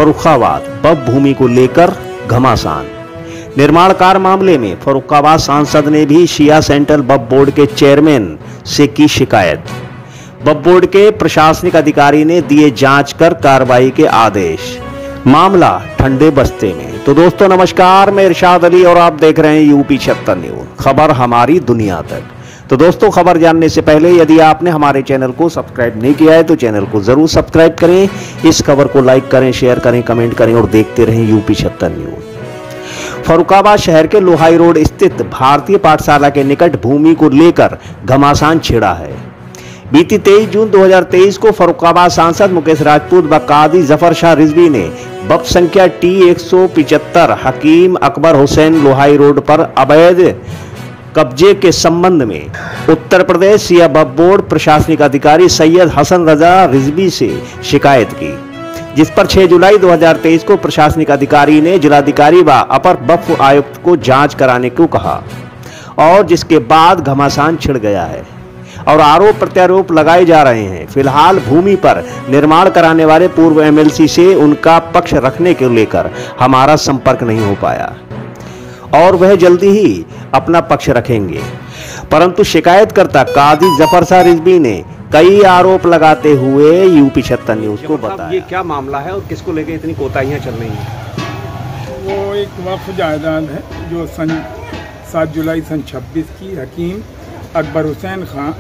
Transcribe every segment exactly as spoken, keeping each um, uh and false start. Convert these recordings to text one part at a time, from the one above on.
फर्रुखाबाद बब भूमि को लेकर घमासान। निर्माण कार्य मामले में फर्रुखाबाद सांसद ने भी शिया सेंट्रल बब बोर्ड के चेयरमैन से की शिकायत। बब बोर्ड के प्रशासनिक अधिकारी ने दिए जांच कर कार्रवाई के आदेश। मामला ठंडे बस्ते में। तो दोस्तों नमस्कार, मैं इरशाद अली और आप देख रहे हैं यूपी छिहत्तर न्यूज, खबर हमारी दुनिया तक। तो दोस्तों खबर जानने से पहले यदि आपने हमारे चैनल को सब्सक्राइब नहीं किया है तो चैनल को जरूर सब्सक्राइब करें, इस खबर को लाइक करें, शेयर करें, कमेंट करें और देखते रहें यूपी छिहत्तर न्यूज। फर्रुखाबाद शहर के लोहाई रोड स्थित भारतीय पाठशाला के निकट भूमि को लेकर घमासान छिड़ा है। बीती तेईस जून दो हज़ार तेईस को फर्रुखाबाद सांसद मुकेश राजपूत व कादी जफर शाह रिजवी ने बब संख्या टी एक सौ पिचहत्तर हकीम अकबर हुसैन लोहाई रोड पर अवैध कब्जे के संबंध में उत्तर प्रदेश शिया बब बोर्ड प्रशासनिक अधिकारी सैयद हसन रजा रिजवी से शिकायत की, जिस पर छह जुलाई दो हज़ार तेईस को प्रशासनिक अधिकारी ने जिलाधिकारी व अपर वक्फ आयुक्त को जांच कराने को कहा और जिसके बाद घमासान छिड़ गया है और आरोप प्रत्यारोप लगाए जा रहे हैं। फिलहाल भूमि पर निर्माण कराने वाले पूर्व एमएलसी से उनका पक्ष रखने को लेकर हमारा संपर्क नहीं हो पाया और वह जल्दी ही अपना पक्ष रखेंगे, परंतु शिकायतकर्ता कादी जफर शाह रिजवी ने कई आरोप लगाते हुए यूपी छिहत्तर न्यूज को बताया। ये क्या मामला है और किसको लेकर इतनी कोताहियां चल रही हैं? वो एक वक्फ जायदाद है जो सन सात जुलाई सन छब्बीस की हकीम अकबर हुसैन खां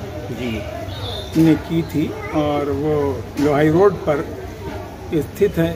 जी ने की थी और वो लोहाई रोड पर स्थित है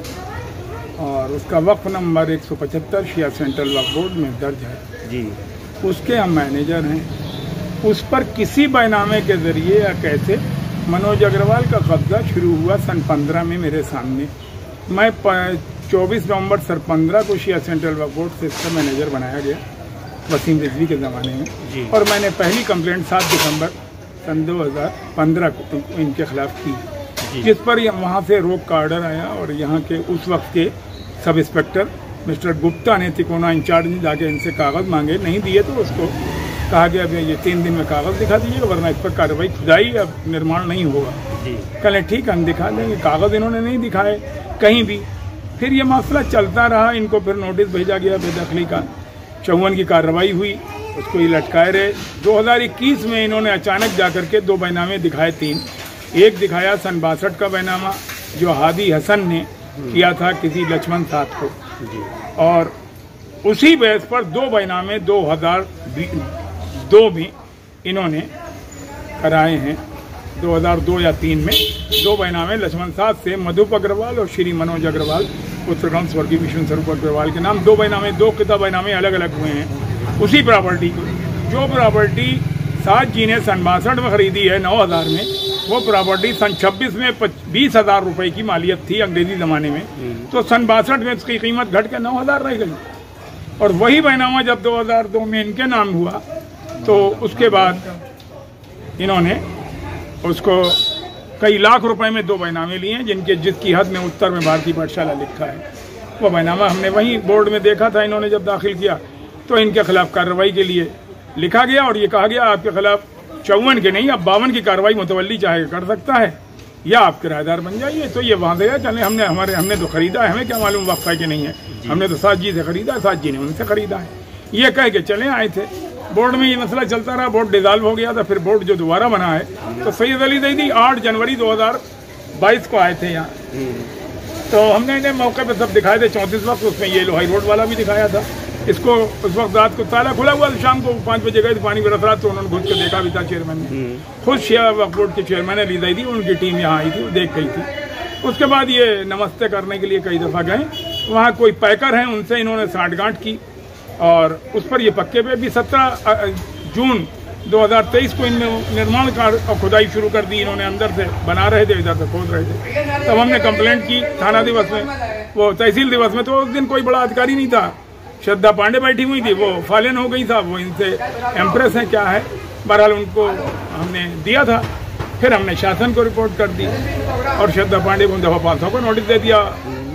और उसका वक्फ नंबर एक सौ पचहत्तर शिया सेंट्रल वक्फ बोर्ड में दर्ज है जी। उसके हम मैनेजर हैं। उस पर किसी बैनामे के जरिए या कैसे मनोज अग्रवाल का कब्जा शुरू हुआ सन पंद्रह में मेरे सामने। मैं चौबीस नवंबर सर पंद्रह को शिया सेंट्रल वक्फ बोर्ड से इसका मैनेजर बनाया गया वसीम रिजवी के ज़माने में जी। और मैंने पहली कंप्लेंट सात दिसंबर सन दो हज़ार पंद्रह को इनके खिलाफ की, जिस पर वहाँ से रोक का ऑर्डर आया और यहाँ के उस वक्त के सब इंस्पेक्टर मिस्टर गुप्ता ने तिकोना इंचार्ज ने जाके इनसे कागज़ मांगे, नहीं दिए तो उसको कहा गया अभी ये तीन दिन में कागज़ दिखा दीजिएगा वरना इस पर कार्रवाई खुदाई अब निर्माण नहीं होगा। कल ठीक हम दिखा देंगे, कागज़ इन्होंने नहीं दिखाए कहीं भी। फिर ये मसला चलता रहा, इनको फिर नोटिस भेजा गया बेदखली का, चौवन की कार्रवाई हुई, उसको ये लटकाए रहे। दो हज़ार इक्कीस में इन्होंने अचानक जाकर के दो बैनामे दिखाए, तीन। एक दिखाया सन बासठ का बैनामा जो हादी हसन ने किया था किसी लक्ष्मण साथ को, और उसी बेस पर दो बैनामे दो हज़ार दो में इन्होंने कराए हैं। दो हज़ार दो या तीन में दो बैनामे लक्ष्मण साथ से मधुप अग्रवाल और श्री मनोज अग्रवाल पुत्रगण स्वर्गीय विष्णु स्वरूप अग्रवाल के नाम दो बैनामे दो किताब बैनामे अलग अलग हुए हैं उसी प्रॉपर्टी को। जो प्रॉपर्टी सात जी ने सन बासठ में खरीदी है नौ हज़ार में, वो प्रॉपर्टी सन छब्बीस में बीस हज़ार रुपये की मालियत थी अंग्रेजी ज़माने में, तो सन बासठ में उसकी कीमत घट के नौ हज़ार रह गई। और वही बैनामा जब दो हज़ार दो में इनके नाम हुआ तो उसके बाद इन्होंने उसको कई लाख रुपए में दो बैनामे लिए जिनके जिसकी हद में उत्तर में भारतीय पाठशाला लिखा है। वो बैनामा हमने वहीं बोर्ड में देखा था, इन्होंने जब दाखिल किया तो इनके खिलाफ कार्रवाई के लिए लिखा गया और ये कहा गया आपके खिलाफ चौवन के नहीं अब बावन की कार्रवाई मुतवल्ली चाहे कर सकता है या आप किराएदार बन जाइए। तो ये वहाँ गया, चले हमने हमारे हमने तो खरीदा है, हमें क्या मालूम वक्फ है कि नहीं है, हमने तो सात जी से खरीदा, सात जी ने उनसे खरीदा है, ये कह के चले आए थे। बोर्ड में ये मसला चलता रहा, बोर्ड डिसॉल्व हो गया था। फिर बोर्ड जो दोबारा बना है तो सैयद अली ज़ैदी आठ जनवरी दो हज़ार बाईस को आए थे यहाँ, तो हमने इन्हें मौके पे सब दिखाए थे चौंतीस वक्त, उसमें ये लोहाई रोड वाला भी दिखाया था। इसको उस वक्त रात को ताला खुला हुआ, शाम को पाँच बजे गए तो पानी बरस रहा, तो उन्होंने घुस के देखा भी था चेयरमैन ने, खुद शिया वक्फ बोर्ड के चेयरमैन अली ज़ैदी, उनकी टीम यहाँ आई थी, वो देख गई थी। उसके बाद ये नमस्ते करने के लिए कई दफ़ा गए, वहाँ कोई पैकर हैं उनसे इन्होंने साठगांठ की और उस पर ये पक्के पे भी सत्रह जून दो हज़ार तेईस को इनमें निर्माण कार्य और खुदाई शुरू कर दी। इन्होंने अंदर से बना रहे थे, इधर से खोद रहे थे। तब हमने कंप्लेंट की थाना दिवस में, वो तहसील दिवस में, तो उस दिन कोई बड़ा अधिकारी नहीं था, श्रद्धा पांडे बैठी हुई थी, वो फालिन हो गई था, वो इनसे एम्प्रेस है क्या है, बहरहाल उनको हमने दिया था। फिर हमने शासन को रिपोर्ट कर दी और श्रद्धा पांडे को दफा पाँच सौ को नोटिस दे दिया।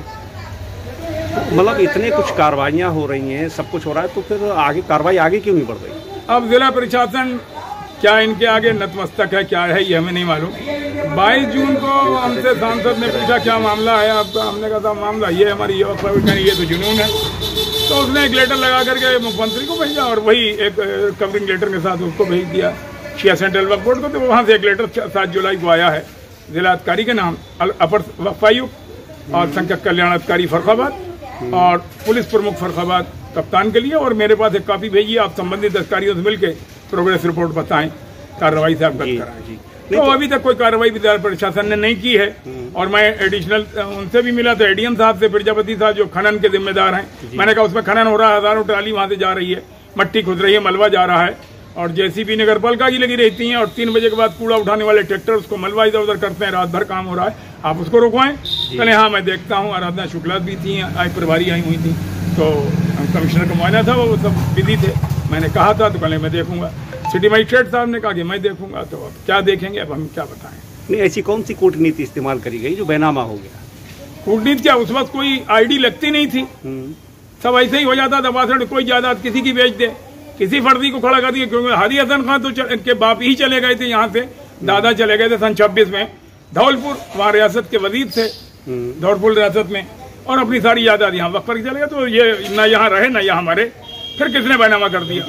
मतलब इतने कुछ कार्रवाइयाँ हो रही हैं, सब कुछ हो रहा है, तो फिर आगे कार्रवाई आगे क्यों नहीं बढ़ रही? अब जिला प्रशासन क्या इनके आगे नतमस्तक है, क्या है ये हमें नहीं मालूम। बाईस जून को हमसे सांसद ने पूछा क्या मामला है आपका, हमने कहा था मामला ये हमारी ये वक्फ ये तो जुनून है। तो उसने एक लेटर लगा करके मुख्यमंत्री को भेजा और वही एक कवरिंग लेटर के साथ उसको भेज दिया शिया सेंट्रल वक्फ बोर्ड को। तो वहाँ से एक लेटर सात जुलाई को आया है जिला अधिकारी के नाम, अपर वक्फ आयुक्त और संख्यक कल्याण अधिकारी फर्रुखाबाद और पुलिस प्रमुख फर्रुखाबाद कप्तान के लिए। और मेरे पास एक कॉपी भेजिए, आप संबंधित अधिकारियों से मिलकर प्रोग्रेस रिपोर्ट बताएं, कार्रवाई से अवगत कराएं। तो अभी तक कोई कार्रवाई विधायी प्रशासन ने नहीं की है। और मैं एडिशनल उनसे भी मिला था, एडीएम साहब से, प्रजापति साहब जो खनन के जिम्मेदार हैं। मैंने कहा उसमें खनन हो रहा है, हजारों ट्राली वहां से जा रही है, मट्टी खुद रही है, मलबा जा रहा है और जेसीबी नगर पालिका की लगी रहती है और तीन बजे के बाद कूड़ा उठाने वाले ट्रैक्टर उसको मलबा इधर उधर करते हैं, रात भर काम हो रहा है, आप उसको रुकवाएं। कहले हाँ मैं देखता हूँ। आराधना शुक्ला भी थी, आज प्रभारी आई हुई थी, तो कमिश्नर का मुआयना था, वो सब बिजी थे। मैंने कहा था तो कहले मैं देखूंगा। सिटी मजिस्ट्रेट साहब ने कहा कि मैं देखूंगा। तो अब क्या देखेंगे, अब हम क्या बताएं। नहीं, ऐसी कौन सी कूटनीति इस्तेमाल करी गई जो बैनामा हो गया? कूटनीति क्या, उस वक्त कोई आईडी लगती नहीं थी, सब ऐसे ही हो जाता था। बासठ कोई जायदाद किसी की बेच दे, किसी फर्जी को खड़ा कर दिया। क्योंकि हादी हसन खान तो के बाप ही चले गए थे यहाँ से, दादा चले गए थे सन छब्बीस में धौलपुर, वहाँ रियासत के वजीर थे धौलपुर रियासत में, और अपनी सारी जायदाद यहाँ वक्त पर चले गए। तो ये न यहाँ रहे न यहाँ मरे। फिर किसने बैनामा कर दिया,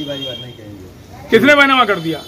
किसने बैनामा कर दिया?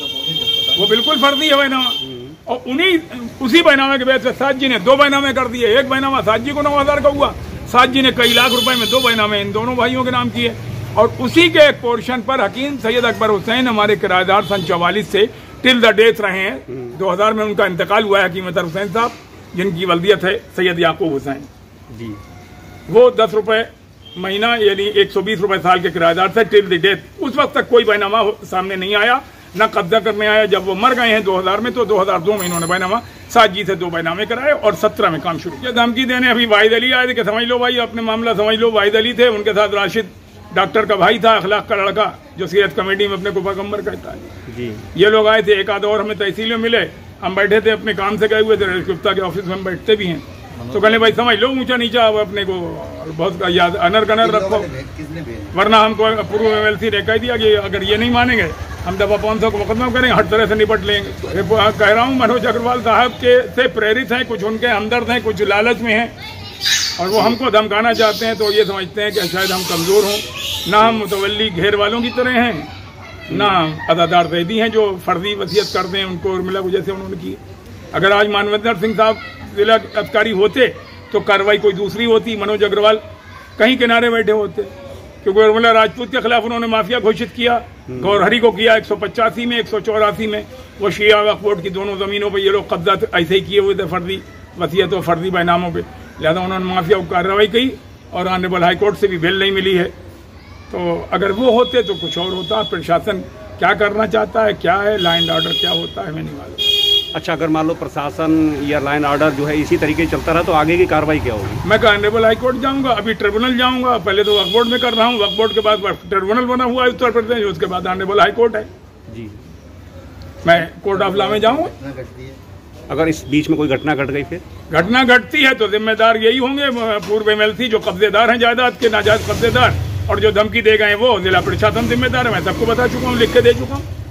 वो बिल्कुल फर्जी है बैनामा। और उन्हीं उसी बैनामे के बेस पे साज जी ने दो बैनामे कर दिए। एक बैनामा साज जी को नौ हजार का हुआ, साज जी ने कई लाख रुपए में दो बैनामे इन दोनों भाइयों के नाम किए। और उसी के एक पोर्शन पर हकीम सैयद अकबर हुसैन हमारे किराएदार सन चौवालीस से टिल द डेथ रहे हैं। दो हजार में उनका इंतकाल हुआ है हकीम अतर हुसैन साहब, जिनकी वल्दियत है सैयद याकूब हुसैन जी। वो दस रुपए महीना यानी एक सौ बीस रुपए साल के किराएदार थे टिल द डेथ। उस वक्त तक कोई बैनामा सामने नहीं आया, न कब्जा करने आया। जब वो मर गए हैं दो हजार में, तो दो हजार दो में इन्होंने बैनामा सात जी से दो बैनामे कराए और सत्रह में काम शुरू किया। धमकी देने अभी वाहिद अली आए थे कि समझ लो भाई अपने मामला समझ लो। वाहिद अली थे, उनके साथ राशिद डॉक्टर का भाई था, अखलाक का लड़का, जो सीरत कमेटी में अपने को पैगम्बर कहता है जी। ये लोग आए थे, एक आध और हमें तहसील में मिले, हम बैठे थे अपने काम से गए हुए थे, गुप्ता के ऑफिस में बैठते भी हैं। तो कहले भाई समझ लो ऊंचा नीचा, अब अपने को बहुत याद अनर कनर रखो, वरना हमको पूर्व एम एल सी ने कह दिया कि अगर ये नहीं मानेंगे हम दफा पाँच सौ को मुकदमा करेंगे, हर तरह से निपट लेंगे। कह रहा हूँ मनोज अग्रवाल साहब के से प्रेरित हैं, कुछ उनके हमदर्द हैं, कुछ लालच में हैं और वो हमको धमकाना चाहते हैं। तो ये समझते हैं कि शायद हम कमज़ोर हों, ना हम मुतवल्ली घेर वालों की तरह हैं, ना अदादार कैदी हैं जो फर्जी वसीयत करते हैं उनको उर्मिला को जैसे उन्होंने की। अगर आज मानवेंद्र सिंह साहब जिला अधिकारी होते तो कार्रवाई कोई दूसरी होती, मनोज अग्रवाल कहीं किनारे बैठे होते। क्योंकि उर्मिला राजपूत के खिलाफ उन्होंने माफिया घोषित किया, गौरहरी को किया एक सौ पचासी में, एक सौ चौरासी में। वो शिया वक्फ बोर्ड की दोनों जमीनों पर ये लोग कब्जा ऐसे ही किए हुए थे फर्जी वसीयत और फर्जी बैनामों पे। लिहाजा उन्होंने माफिया को कार्रवाई की और ऑनरेबल हाईकोर्ट से भी बेल नहीं मिली है। तो अगर वो होते तो कुछ और होता। प्रशासन क्या करना चाहता है, क्या है लॉ एंड ऑर्डर क्या होता है, हमें नहीं मालूम। अच्छा, अगर मान लो प्रशासन या लॉ एंड ऑर्डर जो है इसी तरीके चलता रहा तो आगे की कार्रवाई क्या होगी? मैं ऑनरेबल हाई कोर्ट जाऊंगा, अभी ट्रिब्यूनल जाऊंगा। पहले तो वक्फ बोर्ड में कर रहा हूँ, वक्फ बोर्ड के बाद ट्रिब्यूनल बना हुआ है उत्तर प्रदेश, उसके बाद ऑनरेबल हाई कोर्ट है जी। मैं कोर्ट ऑफ लॉ में जाऊंगा। अगर इस बीच में कोई घटना घट गई, फिर घटना घटती है तो जिम्मेदार यही होंगे पूर्व एम एल सी जो कब्जेदार हैं जायदाद के, नाजायज कब्जेदार, और जो धमकी दे गए वो जिला प्रशासन जिम्मेदार है। मैं सबको बता चुका हूँ, लिख के दे चुका हूँ।